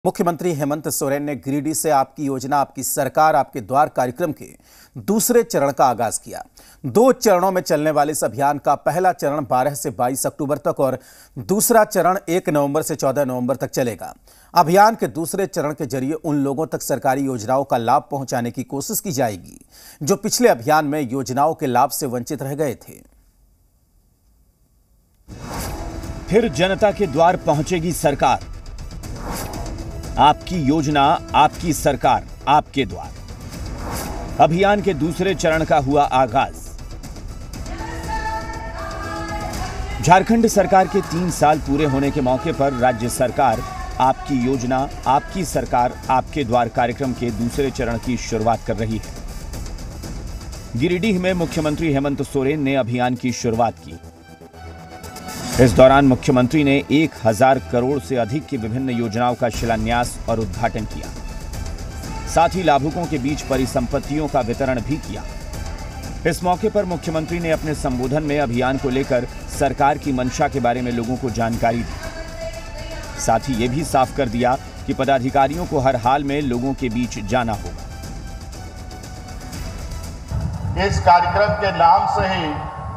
मुख्यमंत्री हेमंत सोरेन ने गिरिडीह से आपकी योजना आपकी सरकार आपके द्वार कार्यक्रम के दूसरे चरण का आगाज किया। 2 चरणों में चलने वाले इस अभियान का पहला चरण 12 से 22 अक्टूबर तक और दूसरा चरण 1 नवंबर से 14 नवंबर तक चलेगा। अभियान के दूसरे चरण के जरिए उन लोगों तक सरकारी योजनाओं का लाभ पहुंचाने की कोशिश की जाएगी जो पिछले अभियान में योजनाओं के लाभ से वंचित रह गए थे। फिर जनता के द्वार पहुंचेगी सरकार। आपकी योजना आपकी सरकार आपके द्वार अभियान के दूसरे चरण का हुआ आगाज। झारखंड सरकार के 3 साल पूरे होने के मौके पर राज्य सरकार आपकी योजना आपकी सरकार आपके द्वार कार्यक्रम के दूसरे चरण की शुरुआत कर रही है। गिरिडीह में मुख्यमंत्री हेमंत सोरेन ने अभियान की शुरुआत की। इस दौरान मुख्यमंत्री ने 1000 करोड़ से अधिक की विभिन्न योजनाओं का शिलान्यास और उद्घाटन किया। साथ ही लाभुकों के बीच परिसंपत्तियों का वितरण भी किया। इस मौके पर मुख्यमंत्री ने अपने संबोधन में अभियान को लेकर सरकार की मंशा के बारे में लोगों को जानकारी दी। साथ ही ये भी साफ कर दिया कि पदाधिकारियों को हर हाल में लोगों के बीच जाना होगा। इस कार्यक्रम के नाम से ही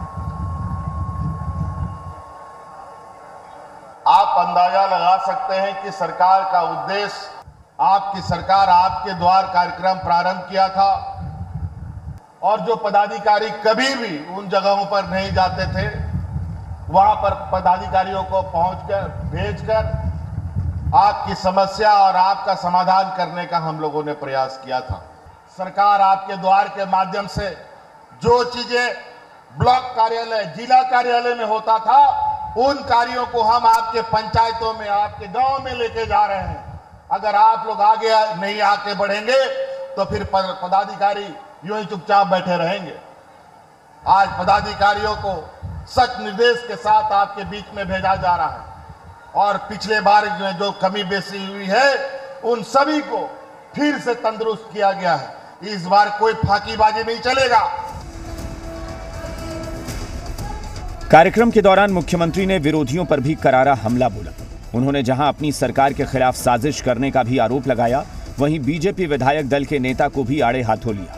आप अंदाजा लगा सकते हैं कि सरकार का उद्देश्य आपकी सरकार आपके द्वार कार्यक्रम प्रारंभ किया था और जो पदाधिकारी कभी भी उन जगहों पर नहीं जाते थे वहां पर पदाधिकारियों को पहुंचकर भेजकर आपकी समस्या और आपका समाधान करने का हम लोगों ने प्रयास किया था। सरकार आपके द्वार के माध्यम से जो चीजें ब्लॉक कार्यालय जिला कार्यालय में होता था उन कार्यों को हम आपके पंचायतों में आपके गांव में लेके जा रहे हैं। अगर आप लोग आगे नहीं आके बढ़ेंगे तो फिर पदाधिकारी यूं ही चुपचाप बैठे रहेंगे। आज पदाधिकारियों को सख्त निर्देश के साथ आपके बीच में भेजा जा रहा है और पिछले बार में जो कमी बेसी हुई है उन सभी को फिर से तंदुरुस्त किया गया है। इस बार कोई फाकीबाजी नहीं चलेगा। कार्यक्रम के दौरान मुख्यमंत्री ने विरोधियों पर भी करारा हमला बोला। उन्होंने जहां अपनी सरकार के खिलाफ साजिश करने का भी आरोप लगाया, वहीं बीजेपी विधायक दल के नेता को भी आड़े हाथों लिया।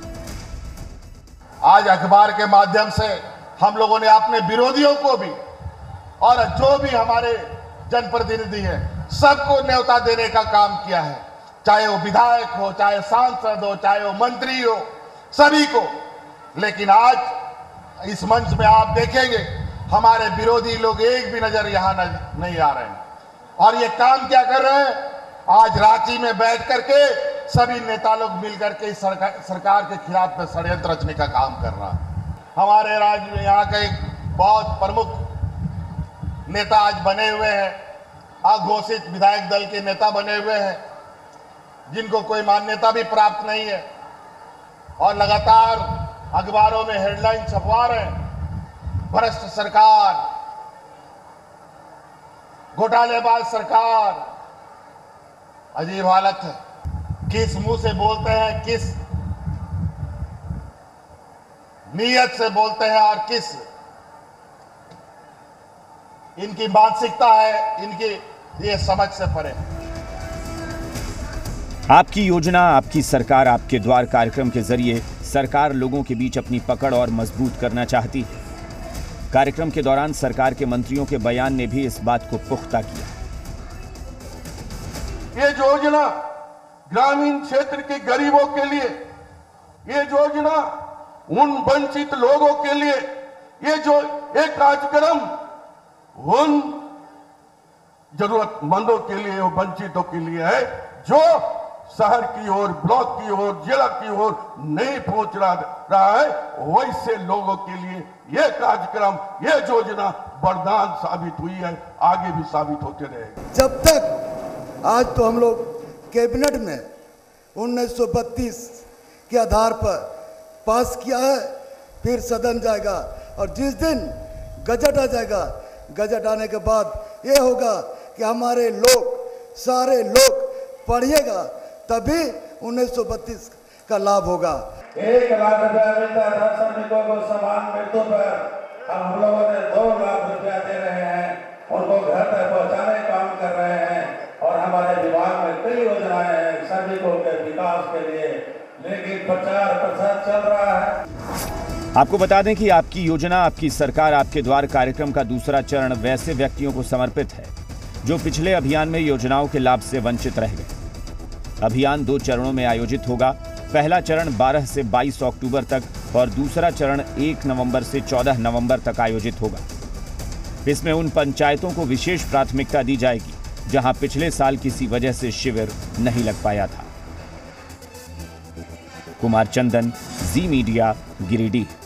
आज अखबार के माध्यम से हम लोगों ने अपने विरोधियों को भी और जो भी हमारे जनप्रतिनिधि हैं सबको न्योता देने का काम किया है, चाहे वो विधायक हो, चाहे सांसद हो, चाहे वो मंत्री हो, सभी को। लेकिन आज इस मंच में आप देखेंगे हमारे विरोधी लोग एक भी नजर यहां नहीं आ रहे हैं। और ये काम क्या कर रहे हैं? आज रांची में बैठ करके सभी नेता लोग मिलकर के सरकार के खिलाफ में षड्यंत्र रचने का काम कर रहा है। हमारे राज्य में यहाँ के एक बहुत प्रमुख नेता आज बने हुए हैं, अघोषित विधायक दल के नेता बने हुए हैं जिनको कोई मान्यता भी प्राप्त नहीं है और लगातार अखबारों में हेडलाइन छपवा रहे हैं, भ्रष्ट सरकार, घोटालेबाज सरकार। अजीब हालत है। किस मुंह से बोलते हैं, किस नीयत से बोलते हैं और किस इनकी मानसिकता है, इनकी ये समझ से परे। आपकी योजना आपकी सरकार आपके द्वार कार्यक्रम के जरिए सरकार लोगों के बीच अपनी पकड़ और मजबूत करना चाहती है। कार्यक्रम के दौरान सरकार के मंत्रियों के बयान ने भी इस बात को पुख्ता किया। ये योजना ग्रामीण क्षेत्र के गरीबों के लिए, ये योजना उन वंचित लोगों के लिए, ये जो एक कार्यक्रम उन जरूरतमंदों के लिए, वंचितों के लिए है जो शहर की ओर, ब्लॉक की ओर, जिला की ओर नहीं पहुंच रहा है। वैसे लोगों के लिए यह कार्यक्रम, यह योजना वरदान साबित हुई है, आगे भी साबित होते रहेगा। जब तक आज तो हम लोग कैबिनेट में 1932 के आधार पर पास किया है, फिर सदन जाएगा और जिस दिन गजट आ जाएगा, गजट आने के बाद ये होगा कि हमारे लोग, सारे लोग पढ़िएगा तभी 1932 का लाभ होगा। 1 लाख रुपया मिलता है हर श्रमिकों को समान मृत्यु पर। अब हम लोगों ने 2 लाख रुपया दे रहे हैं, उनको घर तक पहुंचाने का काम कर रहे हैं और हमारे विभाग में कई योजनाएं हैं श्रमिकों के विकास के लिए, लेकिन प्रचार प्रसार चल रहा है। आपको बता दें कि आपकी योजना आपकी सरकार आपके द्वार कार्यक्रम का दूसरा चरण वैसे व्यक्तियों को समर्पित है जो पिछले अभियान में योजनाओं के लाभ से वंचित रह गए। अभियान 2 चरणों में आयोजित होगा। पहला चरण 12 से 22 अक्टूबर तक और दूसरा चरण 1 नवंबर से 14 नवंबर तक आयोजित होगा। इसमें उन पंचायतों को विशेष प्राथमिकता दी जाएगी जहां पिछले साल किसी वजह से शिविर नहीं लग पाया था। Kumar Chandan, Zee media, Giridih.